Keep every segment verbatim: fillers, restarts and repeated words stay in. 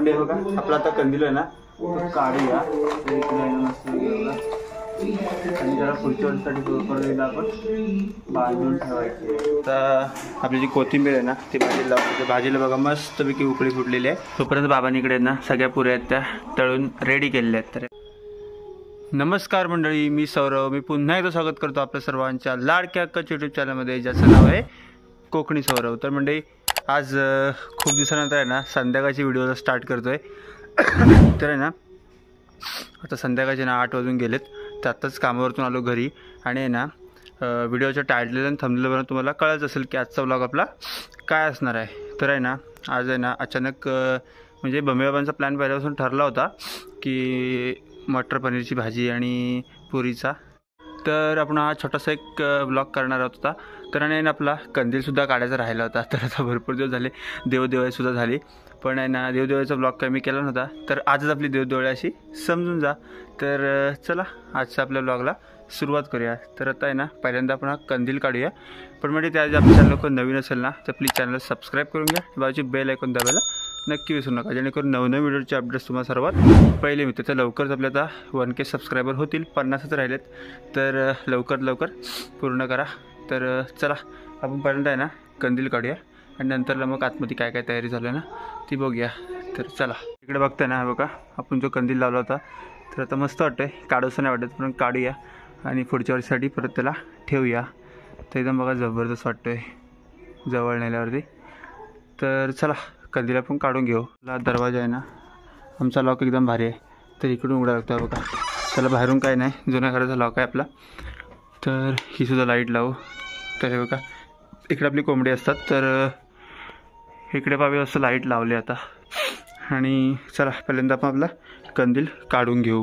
म्हणजे बघा आपला आता कंदील आहे ना तो काढूया. इकडे आहे ना मस्त आणि जरा पुढच्या वर्षीसाठी परत आपण बांधून ठेवायची. आता आपली जी कोथिंबीर आहे ना ती भाजीला लावते. भाजीला बघा मस्तपैकी उकळी फुटलेली आहे. तोपर्यंत बाबांकडे ना सगळ्या पुऱ्या आहेत त्या तळून रेडी केलेल्या आहेत. तर नमस्कार मंडळी, मी सौरव. मी पुन्हा एकदा स्वागत करतो आपल्या सर्वांच्या लाडक्या कच यूट्यूब चॅनलमध्ये, ज्याचं नाव आहे कोकणी सौरव. तर मंडळी आज खूप दिवसानंतर आहे ना संध्याकाळची व्हिडिओ स्टार्ट करतो आहे. तर आहे ना आता संध्याकाळचे ना आठ वाजून गेलेत. तर आत्ताच कामावरतून आलो घरी आणि आहे ना व्हिडिओच्या टायटल आणि थंबनेलवरून तुम्हाला कळत असेल की आजचा व्लॉग आपला काय असणार आहे. तर आहे ना आज आहे ना अचानक म्हणजे बम्मे बाबांचा प्लॅन पहिल्यापासून ठरला होता की मटर पनीरची भाजी आणि पुरीचा. तर आपण हा छोटासा एक ब्लॉग करणार होता. तर आणि आपला कंदीलसुद्धा काढायचा राहिला होता. तर आता भरपूर दिवस झाले देवदेवाळीसुद्धा झाली, पण आहे ना देवदेवाळीचा ब्लॉग काही मी केला नव्हता. तर आजच आपली देवदेवाळी अशी समजून जा. तर चला आजच्या आपल्या ब्लॉगला सुरुवात करूया. तर आता आहे ना पहिल्यांदा आपण हा कंदील काढूया. पण म्हणजे त्या आपल्या चॅनल कोण नवीन असेल ना तर प्लीज चॅनल सबस्क्राईब करून घ्या. बाजूची बेल आयकॉन दाबायला नक्की विसरू नका, जेणेकरून नवनवीन व्हिडिओचे अपडेट्स तुम्हाला सर्वात पहिले मिळते. तर लवकरच आपल्या आता वन के सबस्क्रायबर होतील, पन्नासच राहिलेत. तर लवकर लवकर पूर्ण करा. तर चला आपण पहिल्यांदा आहे ना कंदील काढूया आणि नंतरला मग आतमध्ये काय काय तयारी झाली ना ती बघूया. तर चला इकडे बघताय ना बघा आपण जो कंदील लावला होता. तर आता मस्त वाटतं आहे, काढूसं नाही वाटत पण काढूया आणि पुढच्या वर्षीसाठी परत त्याला ठेवूया. तर एकदम बघा जबरदस्त वाटतो आहे जवळ नेल्यावरती. तर चला कंदील आपण काढून घेऊ. दरवाजा आहे ना आमचा लॉक एकदम भारी आहे, तर इकडून उघडा लागतो बघा. त्याला बाहेरून काय नाही, जुन्या घराचा लॉक आहे आपला. तर ही सुद्धा लाईट लावू. तर हे बघा इकडे आपली कोंबडी असतात, तर इकडे बाबी असं लाईट लावली आता. आणि चला पहिल्यांदा आपण आपला कंदील काढून घेऊ.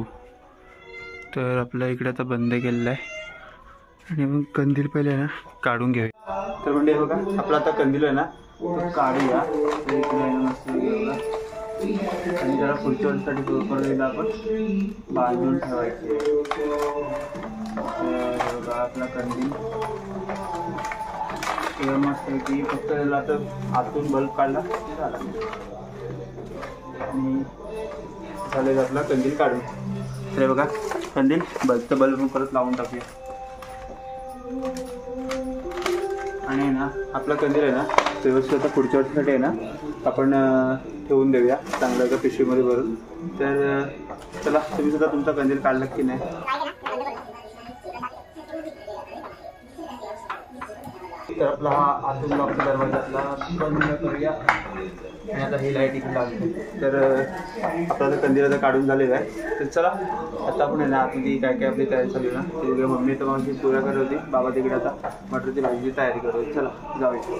तर आपल्या इकडे आता बंद केलेलं आहे आणि मग कंदील पहिले ना काढून घेऊया. तर म्हणजे बघा आपला आता कंदील आहे ना तो काढूया. इकडे आहे ना मस्त आणि जरा पुढच्या वर्षीसाठी परत आपण बांधून ठेवायचे. तर बघा आपला कंदील मस्त आहे की फक्त त्याला आता आतून बल्ब काढला झाला आणि झालेला आपला कंदील काढून. तर बघा कंदील बल्बचं बल्ब परत लावून टाकूया. आणि ना आपला कंदील आहे ना व्यवस्थित आता पुढच्या वर्षीसाठी आहे ना आपण ठेवून देऊया चांगलं एका पिशवीमध्ये भरून. तर चला तुम्ही सुद्धा तुमचा कंदील काढला की नाही. तर आपला हा आतून लॉकचा दरवाजा आपला बंद करूया आणि आता ही लाईट इकडे लागली. तर आपला कंदील आता काढून झालेला आहे. तर चला आता आपण आहे ना आतमध्ये काय काय आपली तयारी चालू आहे ना तिकडे मम्मी तर माझी पुऱ्या करत होती, बाबा तिकडे आता मटरची भाजीची तयारी करत होती. चला जाऊया.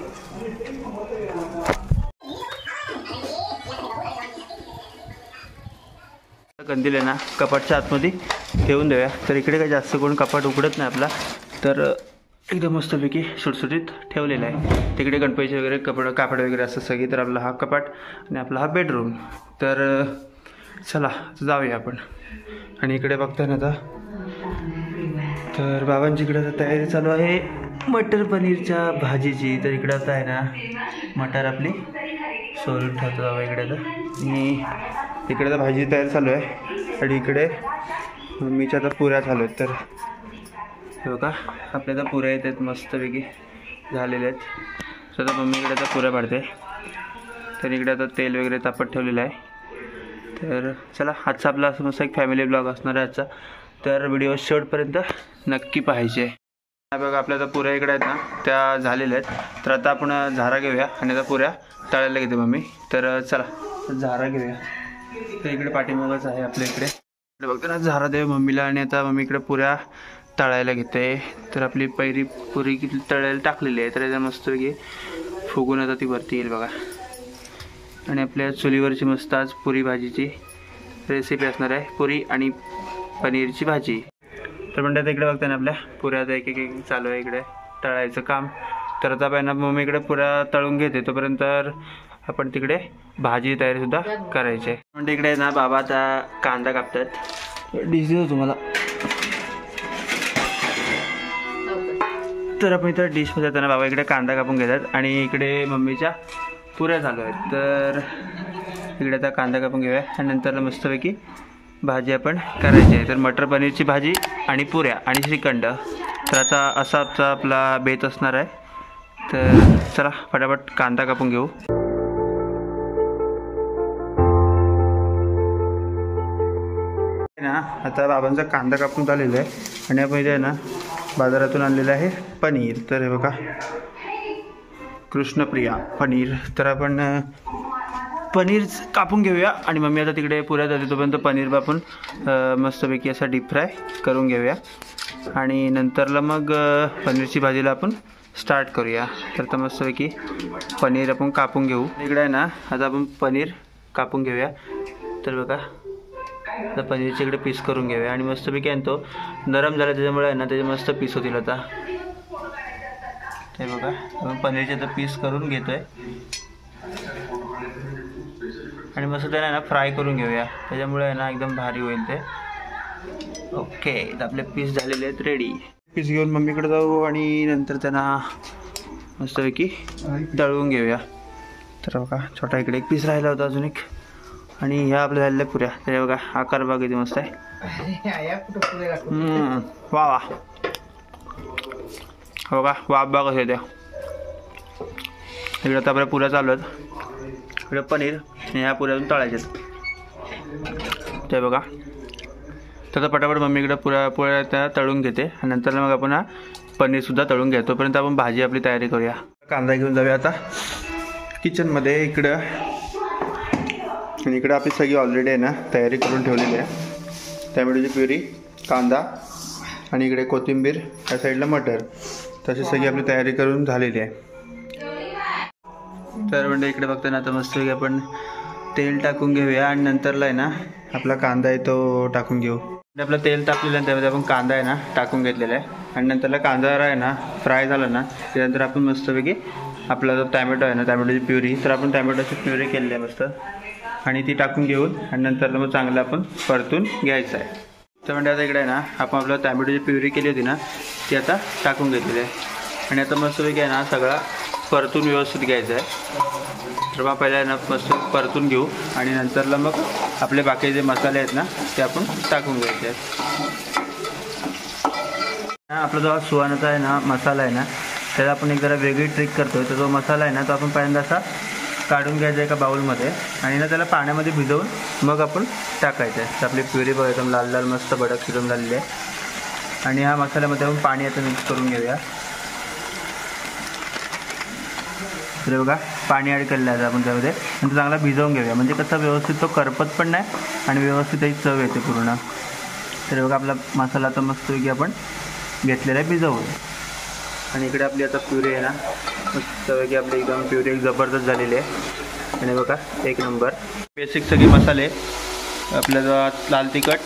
कंदील आहे ना कपाटच्या आतमध्ये ठेवून देऊया. तर इकडे काही जास्त कोण कपाट उघडत नाही आपला, तर एकदम मस्तपैकी सुटसुटीत ठेवलेला आहे. तिकडे गणपतीचे वगैरे कपडे कापड वगैरे असं सगळी. तर आपला हा कपाट आणि आपला हा बेडरूम. तर चला जाऊया आपण. आणि इकडे बघताय ना आता तर बाबांची इकडे आता तयारी चालू आहे मटर पनीरच्या भाजीची. तर इकडे आता आहे ना मटर आपली सोलून ठेवतो बाबा इकडे आता. आणि इकडे तर भाजी तयार चालू आहे आणि इकडे मम्मीच्या आता पुऱ्या चालू आहेत. तर हो का आपल्या आता पुऱ्या येत आहेत मस्तपैकी झालेल्या आहेत. स्वतः मम्मीकडे आता पुऱ्या पाडते. तर इकडे आता तेल वगैरे तापत ठेवलेलं आहे. तर चला आजचा आपला असं मस्त एक फॅमिली ब्लॉग असणार आहे आजचा. तर व्हिडिओ शेवटपर्यंत नक्की पाहायचे. बघा आपल्या आता पुऱ्या इकडे आहेत ना त्या झालेल्या आहेत. तर आता आपण झारा घेऊया आणि आता पुऱ्या तळायला घेते मम्मी. तर चला झारा घेऊया. तर इकडे पाठीमागच आहे आपल्या इकडे. इकडे बघतो ना झारा देऊ मम्मीला आणि आता मम्मी इकडे पुऱ्या तळायला घेते. तर आपली पहिली पुरी किती तळायला टाकलेली आहे. तर याचा मस्तपैकी फुगून आता ती वरती येईल बघा. आणि आपल्या चुलीवरची मस्त आज पुरी भाजीची रेसिपी असणार आहे, पुरी आणि पनीरची भाजी. तर म्हणजे आता इकडे बघताय ना आपल्या पुऱ्या आता एक एक चालू आहे इकडे तळायचं काम. तर आता पहिला मम्मी इकडे पुऱ्या तळून घेते, तोपर्यंत आपण तिकडे भाजी तयारीसुद्धा करायची आहे. म्हणजे इकडे ना बाबा आता कांदा कापतात. डिश देतो तुम्हाला. तर आपण इथं डिशमध्ये जाताना बाबा इकडे कांदा कापून घेतात आणि इकडे मम्मीच्या पुऱ्या चालू आहेत. तर इकडे आता कांदा कापून घेऊया आणि नंतर मस्तपैकी भाजी आपण करायची आहे. तर मटर पनीरची भाजी आणि पुऱ्या आणि श्रीखंड. तर आता असा आमचा आपला बेत असणार आहे. तर चला फटाफट कांदा कापून घेऊ. ना आता बाबांचा कांदा कापून झालेला आहे आणि आपण इथे ना बाजारातून आणलेलं आहे पनीर. तर हे बघा कृष्णप्रिया पनीर. तर आपण पनीर कापून घेऊया आणि मम्मी आता तिकडे पुऱ्या जाते तोपर्यंत पनीर आपण मस्तपैकी असा डीप फ्राय करून घेऊया आणि नंतरला मग पनीरची भाजीला आपण स्टार्ट करूया. तर तर मस्तपैकी पनीर आपण कापून घेऊ. इकडे आहे ना आता आपण पनीर कापून घेऊया. तर बघा आता पनीरच्या इकडे पीस करून घेऊया आणि मस्तपैकी आणतो नरम झाला त्याच्यामुळे आहे ना त्याचे मस्त पीस होतील. आता ते बघा आपण पनीरचे आता पीस करून घेतोय आणि मस्त त्याला ना फ्राय करून घेऊया. त्याच्यामुळे आहे ना एकदम भारी होईल ते. ओके तर आपले पीस झालेले आहेत रेडी. पीस घेऊन मम्मीकडे जाऊ आणि नंतर त्यांना मस्तपैकी दळवून घेऊया. तर बघा छोटा इकडे एक पीस राहिला होता अजून एक आणि ह्या आपल्या झालेल्या पुऱ्या. त्याच्या बघा आकार बघा किती मस्त आहे. वा वा हो का वाफ बघा कसे त्या. इकडे आता आपल्या पुऱ्या चालू आहेत. इकडे पनीर आणि ह्या पुऱ्यातून तळायच्यात ते बघा. तर पटापट मम्मीकडे पुऱ्या पुऱ्या त्या तळून घेते आणि नंतर मग आपण हा पनीरसुद्धा तळून घ्या. तोपर्यंत आपण भाजी आपली तयारी करूया. कांदा घेऊन जाऊया आता किचनमध्ये इकडं. आणि इकडं आपली सगळी ऑलरेडी आहे ना तयारी करून ठेवलेली आहे. टॅमॅटोची प्युरी, कांदा आणि इकडे कोथिंबीर, या साईडला मटर. तशी सगळी आपली तयारी करून झालेली आहे. तर म्हणजे इकडे बघता ना आता मस्तपैकी आपण तेल टाकून घेऊया आणि नंतरला आहे ना आपला कांदा आहे तो टाकून घेऊ. आपलं तेल तापलेलं आहे त्यामध्ये आपण कांदा आहे ना टाकून घेतलेला आहे आणि नंतरला कांदा आहे ना फ्राय झाला ना त्यानंतर आपण मस्तपैकी आपला जो टॅमॅटो आहे ना टॅमॅटोची प्युरी. तर आपण टॅमॅटोची प्युरी केलेली आहे मस्त आणि ती टाकून घेऊन आणि नंतर मग चांगलं आपण परतून घ्यायचं आहे. तर म्हणजे आता इकडे आहे ना आपण आपलं टॅमॅटोची प्युरी केली होती ना ती आता टाकून घेतलेली आहे आणि आता मस्तपैकी आहे ना सगळा परतून व्यवस्थित घ्यायचं आहे. तर मग पहिला आहे ना मस्त परतून घेऊ आणि नंतरला मग आपले बाकी जे मसाले आहेत ना ते आपण टाकून घ्यायचे आहेत. आपला जो सुहानाचा आहे ना मसाला आहे ना त्याला आपण एक जरा वेगळी ट्रिक करतो. तर जो मसाला आहे ना तो आपण पहिल्यांदा असा काढून घ्यायचा एका बाउलमध्ये आणि ना त्याला पाण्यामध्ये भिजवून मग आपण टाकायचं आहे. तर आपली प्युरी बघा एकदम लाल लाल मस्त बडक शिजून झालेली आहे आणि ह्या मसाल्यामध्ये आपण पाणी आता मिक्स करून घेऊया. तर बघा पाणी ॲड केलेलं आहे आपण त्यामध्ये आणि तो चांगला भिजवून घेऊया. म्हणजे कसं व्यवस्थित तो करपत पण नाही आणि व्यवस्थित त्याची चव येते पूर्ण. तर बघा आपला मसाला आता मस्तपैकी आपण घेतलेला आहे भिजवून आणि इकडे आपली आता प्युरी आहे ना मस्तपैकी आपली एकदम प्युरी एक जबरदस्त झालेली आहे आणि बघा एक नंबर. बेसिक सगळे मसाले आपल्या जो लाल तिखट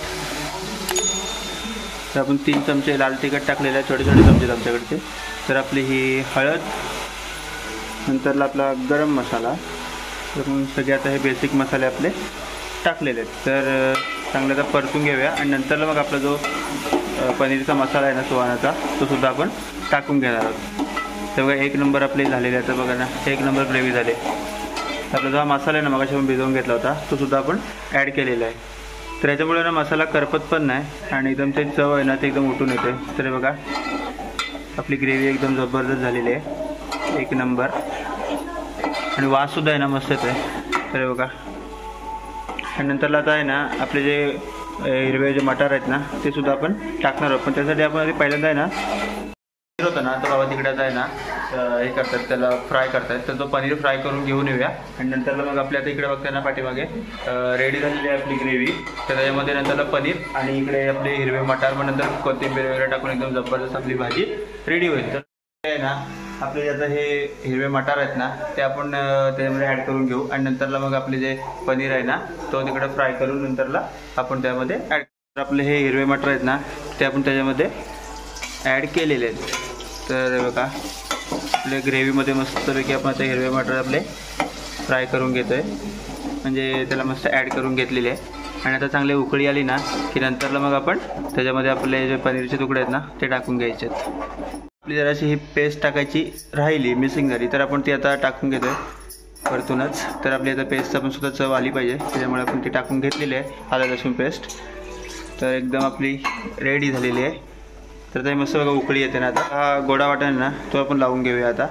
तर आपण तीन चमचे लाल तिखट टाकलेले आहे छोटे छोटे चमचे आमच्याकडचे. तर आपली ही हळद नंतरला आपला गरम मसाला. तर मग सगळे आता हे बेसिक मसाले आपले टाकलेले आहेत. तर चांगलं आता परतून घेऊया आणि नंतरला मग आपला जो पनीरचा मसाला आहे ना सुहानाचा तो सुद्धा आपण टाकून घेणार आहोत. तर बघा एक नंबर आपले झालेले आहे. तर बघा ना एक नंबर ग्रेव्ही झाले. आपला जो हा मसाला आहे ना मगाशी आपण भिजवून घेतला होता तो सुद्धा आपण ॲड केलेला आहे. तर याच्यामुळे ना मसाला करपत पण नाही आणि एकदम ते चव आहे ना ते एकदम उठून येते. तर बघा आपली ग्रेव्ही एकदम जबरदस्त झालेली आहे एक नंबर आणि वाससुद्धा आहे ना मस्त येतो आहे. तर बघा आणि नंतरला आता आहे ना आपले जे हिरवे जे मटार आहेत ना ते सुद्धा आपण टाकणार आहोत. पण त्यासाठी आपण आधी पहिल्यांदा आहे ना होतं ना तर बाबा तिकडे आहे ना हे करतात त्याला फ्राय करतात. तर तो पनीर फ्राय करून घेऊन येऊया आणि नंतरला मग आपल्या आता इकडे बघताय ना पाठीमागे रेडी झालेली आहे आपली ग्रेव्ही. तर त्याच्यामध्ये नंतरला पनीर आणि इकडे आपले हिरवे मटार मग नंतर कोथिंबीर वगैरे टाकून एकदम जबरदस्त आपली भाजी रेडी होईल. तर आहे ना आपले आता हे हिरवे मटार आहेत ना ते आपण त्याच्यामध्ये ॲड करून घेऊ आणि नंतरला मग आपले जे पनीर आहे ना तो तिकडे फ्राय करून नंतरला आपण त्यामध्ये ॲड. आपले हे हिरवे मटार आहेत ना ते आपण त्याच्यामध्ये ॲड केलेले आहेत. तर बघा आपल्या ग्रेव्हीमध्ये मस्तपैकी आपण आता हिरवे मटार आपले फ्राय करून घेतो आहे म्हणजे त्याला मस्त ॲड करून घेतलेले आहे. आणि आता चांगली उकळी आली ना की नंतरला मग आपण त्याच्यामध्ये आपले जे पनीरचे तुकडे आहेत ना ते टाकून घ्यायचे आहेत. आपली जराशी ही पेस्ट टाकायची राहिली मिसिंग झाली तर आपण ती आता टाकून घेतो आहे. वरतूनच. तर आपली आता पेस्ट पण सुद्धा चव आली पाहिजे, त्याच्यामुळे आपण ती टाकून घेतलेली आहे आलं लसूण पेस्ट. तर एकदम आपली रेडी झालेली आहे. तर ते मस्त बघा उकळी येते ना. आता हा गोडा वाटाणा ना तो आपण लावून घेऊया आता.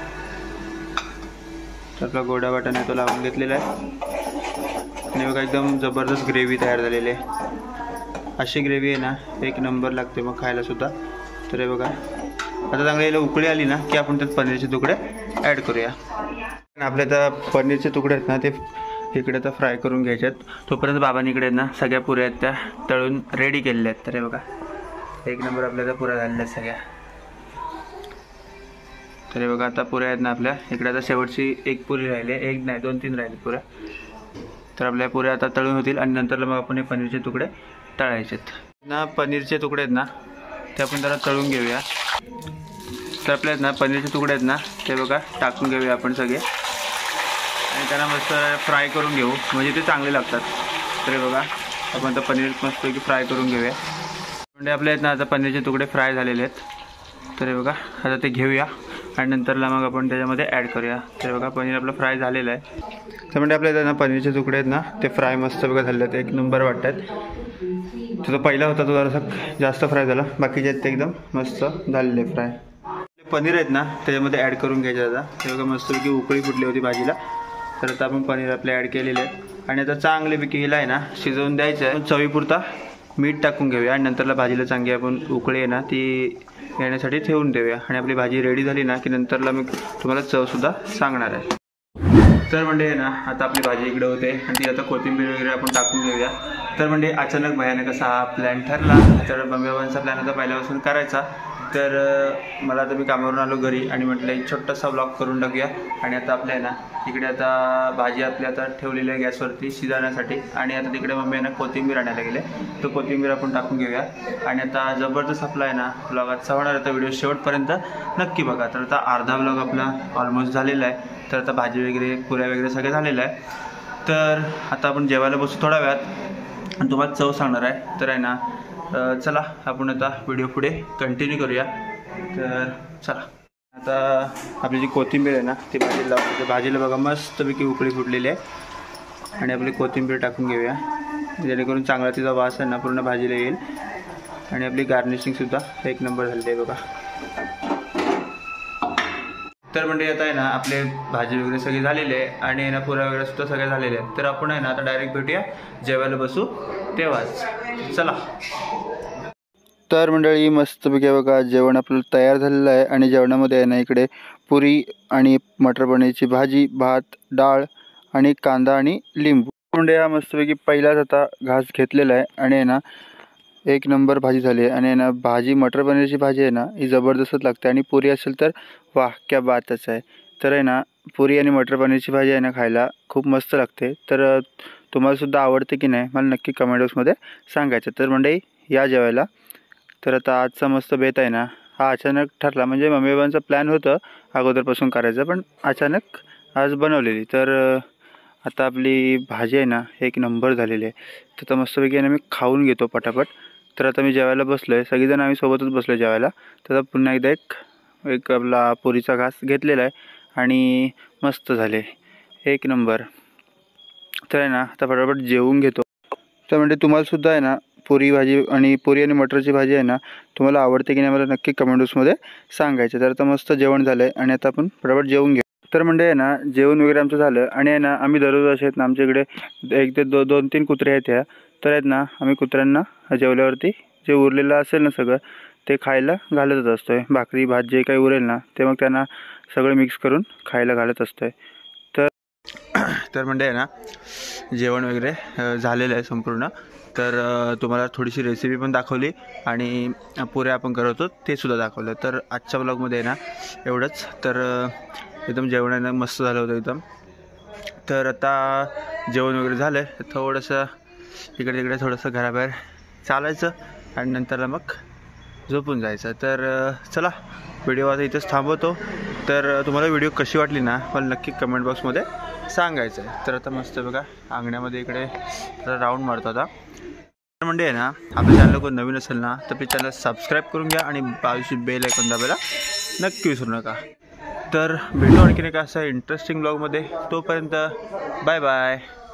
तर आपला गोडा वाटाणा तो लावून घेतलेला आहे आणि बघा एकदम जबरदस्त ग्रेव्ही तयार झालेली आहे. अशी ग्रेव्ही आहे ना एक नंबर लागते मग खायला सुद्धा. तर हे बघा आता चांगलं याला उकळी आली ना की आपण त्यात पनीरचे तुकडे ॲड करूया. आपल्या आता पनीरचे तुकडे आहेत ना ते इकडे तर फ्राय करून घ्यायचे आहेत. तोपर्यंत बाबांनी इकडे ना सगळ्या पुऱ्या आहेत त्या तळून रेडी केलेल्या आहेत. तर हे बघा एक नंबर आपल्या पुऱ्या झालेल्या आहेत सगळ्या. तर हे बघा आता पुऱ्या आहेत ना आपल्या इकडे. आता शेवटची एक पुरी राहिली आहे, एक नाही दोन तीन राहिले पुऱ्या. तर आपल्या पुऱ्या आता तळून होतील आणि नंतर मग आपण हे पनीरचे तुकडे तळायचे आहेत ना. पनीरचे तुकडे आहेत ना ते आपण जरा तळून घेऊया. तर आपल्या आहेत ना पनीरचे तुकडे आहेत ना ते बघा टाकून घेऊया आपण सगळे आणि त्यांना मस्त फ्राय करून घेऊ म्हणजे ते चांगले लागतात. तर हे बघा आपण आता पनीर मस्तपैकी फ्राय करून घेऊया. म्हणजे आपल्या आहेत ना आता पनीरचे तुकडे फ्राय झालेले आहेत. तर हे बघा आता ते घेऊया आणि नंतरला मग आपण त्याच्यामध्ये ॲड करूया. तर बघा पनीर आपलं फ्राय झालेलं आहे. तर म्हणजे आपल्या ना पनीरचे तुकडे आहेत ना ते फ्राय मस्त बघा झाले आहेत, एक नंबर वाटतात. तर तो पहिला होता तो जरासा जास्त फ्राय झाला, बाकीचे आहेत ते एकदम मस्त झालेले फ्राय. पनीर आहेत ना त्याच्यामध्ये ॲड करून घ्यायचे आता. ते बघा मस्तपैकी उकळी फुटली होती भाजीला. तर आता आपण पनीर आपले ॲड केलेले आहे आणि आता चांगल्यापैकी हिला आहे ना शिजवून द्यायचं आहे. चवीपुरता मीठ टाकून घेऊया आणि नंतरला भाजीला चांगली आपण उकळी आहे ना ती येण्यासाठी ठेवून देऊया. आणि आपली भाजी रेडी झाली ना की नंतरला मी तुम्हाला चवसुद्धा सांगणार आहे. तर म्हणजे ना आता आपली भाजी इकडे होते आणि ती आता कोथिंबीर वगैरे आपण टाकून घेऊया. तर म्हणजे अचानक भयानक असा हा प्लॅन ठरला. तर मम्मीबाबांचा प्लॅन होता पहिल्यापासून करायचा. तर मला आता मी कामावरून आलो घरी आणि म्हटलं एक छोटासा ब्लॉग करून टाकूया. आणि आता आपल्या आहे ना इकडे आता भाजी आपली आता ठेवलेली आहे गॅसवरती शिजवण्यासाठी. आणि आता तिकडे मम्मी आहे ना कोथिंबीर आणायला गेले. तो कोथिंबीर आपण टाकून घेऊया. आणि आता जबरदस्त आपला आहे ना ब्लॉग आजचा होणार. आता व्हिडिओ शेवटपर्यंत नक्की बघा. तर आता अर्धा ब्लॉग आपला ऑलमोस्ट झालेला आहे. तर आता भाजी वगैरे पुऱ्या वगैरे सगळं झालेलं आहे. तर आता आपण जेवायला बसू थोड्या वेळात आणि तुम्हाला चव सांगणार आहे. तर आहे ना चला आपण आता व्हिडिओ पुढे कंटिन्यू करूया. तर चला आता आपली जी कोथिंबीर आहे ना ती भाजीला लावतो. भाजीला बघा मस्तपैकी उकळी फुटलेली आहे आणि आपली कोथिंबीर टाकून घेऊया जेणेकरून चांगला तिचा वास आहे ना पूर्ण भाजीला येईल. आणि आपली गार्निशिंगसुद्धा एक नंबर झालेली आहे बघा. तर म्हणजे आता आहे ना आपले भाजी वगैरे सगळी झालेली आहे आणि ना पुऱ्या वगैरे सुद्धा सगळे झालेले आहेत. तर आपण आहे ना आता डायरेक्ट भेटूया जेवायला बसू तेव्हाच. चला. तर मंडळी मस्तपैकी बघा जेवण आपलं तयार झालेलं आहे आणि जेवणामध्ये आहे ना इकडे पुरी आणि मटर पनीरची भाजी, भात, डाळ आणि कांदा आणि लिंबू. म्हणजे हा मस्तपैकी पहिलाच आता घास घेतलेला आहे आणि आहे ना एक नंबर भाजी झाली आहे. आणि ना भाजी मटर पनीरची भाजी आहे ना ही जबरदस्तच लागते आणि पुरी असेल तर वाह क्या बातच आहे. तर आहे ना पुरी आणि मटर पनीरची भाजी आहे ना खायला खूप मस्त लागते. तर तुम्हालासुद्धा आवडते की नाही मला नक्की कमेंट बॉक्समध्ये सांगायचं. तर मंडळी या जेवायला. तर आता आजचा मस्त बेत आहे ना हा अचानक ठरला. म्हणजे मम्मीबाबांचं प्लॅन होतं अगोदरपासून करायचं पण अचानक आज बनवलेली. तर आता आपली भाजी आहे ना एक नंबर झालेली आहे. तर आता मस्तपैकी आहे ना मी खाऊन घेतो पटापट. तर आता मी जेवायला बसलो आहे, सगळीजण आम्ही सोबतच बसलो आहे जेवायला. तर आता पुन्हा एकदा एक एक आपला पुरीचा घास घेतलेला आहे आणि मस्त झाले एक नंबर. तर आहे ना आता पटापट जेवून घेतो. तर म्हणजे तुम्हालासुद्धा आहे ना पुरी भाजी आणि पुरी आणि मटरची भाजी आहे ना तुम्हाला आवडते की नाही मला नक्की कमेंट बॉक्समध्ये सांगायचं. तर आता मस्त जेवण झालं आहे आणि आता आपण पटापट जेवून घेऊ. तर म्हणजे आहे ना जेवण वगैरे आमचं झालं आणि आहे ना आम्ही दररोज असे आहेत ना आमच्या इकडे एक ते दो दोन तीन कुत्रे आहेत ह्या. तर आहेत ना आम्ही कुत्र्यांना जेवल्यावरती जे उरलेलं असेल ना सगळं ते खायला घालतच असतो आहे. भाकरी भात जे काही उरेल ना ते मग त्यांना सगळं मिक्स करून खायला घालत असतो आहे. तर तर म्हणजे आहे ना जेवण वगैरे झालेलं आहे संपूर्ण. तर तुम्हाला थोडीशी रेसिपी पण दाखवली आणि पुऱ्या आपण करत होतो ते सुद्धा दाखवलं. तर आजच्या ब्लॉगमध्ये आहे ना एवढंच. तर एकदम जेवण आहे ना मस्त झालं होतं एकदम. तर आता जेवण वगैरे झालं आहे थोडंसं इकडे तिकडे थोडंसं घराबाहेर चालायचं आणि नंतरला मग झोपून जायचं. तर चला व्हिडिओ आता इथंच थांबवतो. तर तुम्हाला व्हिडिओ कशी वाटली ना मला नक्की कमेंट बॉक्समध्ये सांगायचं आहे. तर आता मस्त बघा अंगण्यामध्ये इकडे राऊंड मारतो आता. तर म्हणजे आहे ना आपल्या चॅनल कोण नवीन असेल ना तर आपल्या चॅनल सबस्क्राईब करून घ्या आणि बाजूची बेल आयकॉन दाबायला नक्की विसरू नका. तर भेटू आणखीन एका असा इंटरेस्टिंग ब्लॉगमध्ये. तोपर्यंत बाय बाय.